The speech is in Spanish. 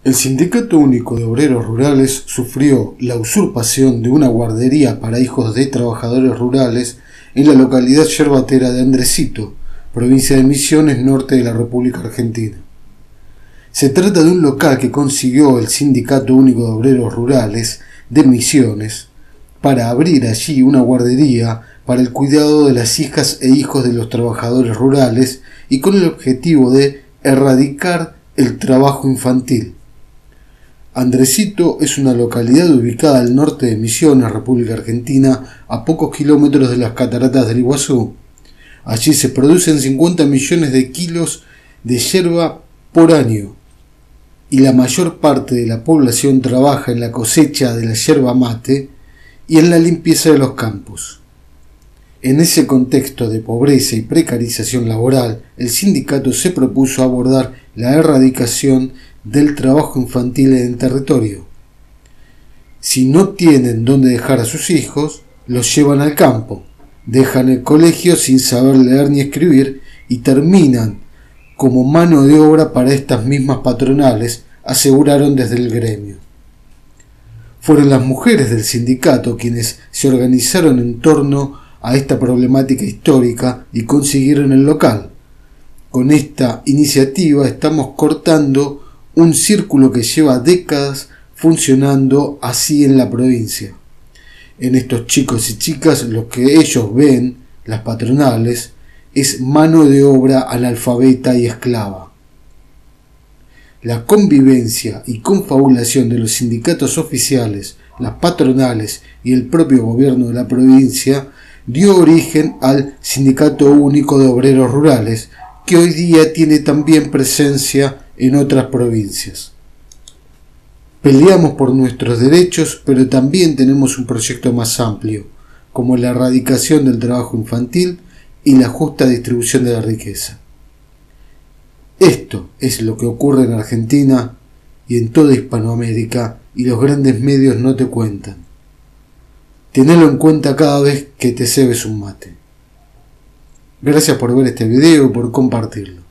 El Sindicato Único de Obreros Rurales sufrió la usurpación de una guardería para hijos de trabajadores rurales en la localidad yerbatera de Andresito, provincia de Misiones, norte de la República Argentina. Se trata de un local que consiguió el Sindicato Único de Obreros Rurales de Misiones para abrir allí una guardería para el cuidado de las hijas e hijos de los trabajadores rurales y con el objetivo de erradicar el trabajo infantil. Andresito es una localidad ubicada al norte de Misiones, República Argentina, a pocos kilómetros de las cataratas del Iguazú. Allí se producen 50 millones de kilos de yerba por año y la mayor parte de la población trabaja en la cosecha de la yerba mate y en la limpieza de los campos. En ese contexto de pobreza y precarización laboral, el sindicato se propuso abordar la erradicación del trabajo infantil en el territorio. Si no tienen dónde dejar a sus hijos, los llevan al campo, dejan el colegio sin saber leer ni escribir y terminan como mano de obra para estas mismas patronales, aseguraron desde el gremio. Fueron las mujeres del sindicato quienes se organizaron en torno a esta problemática histórica y consiguieron el local. Con esta iniciativa estamos cortando un círculo que lleva décadas funcionando así en la provincia. En estos chicos y chicas lo que ellos ven, las patronales, es mano de obra analfabeta y esclava. La convivencia y confabulación de los sindicatos oficiales, las patronales y el propio gobierno de la provincia dio origen al Sindicato Único de Obreros Rurales, que hoy día tiene también presencia en otras provincias. Peleamos por nuestros derechos, pero también tenemos un proyecto más amplio, como la erradicación del trabajo infantil y la justa distribución de la riqueza. Esto es lo que ocurre en Argentina y en toda Hispanoamérica, y los grandes medios no te cuentan. Tenelo en cuenta cada vez que te cebes un mate. Gracias por ver este video y por compartirlo.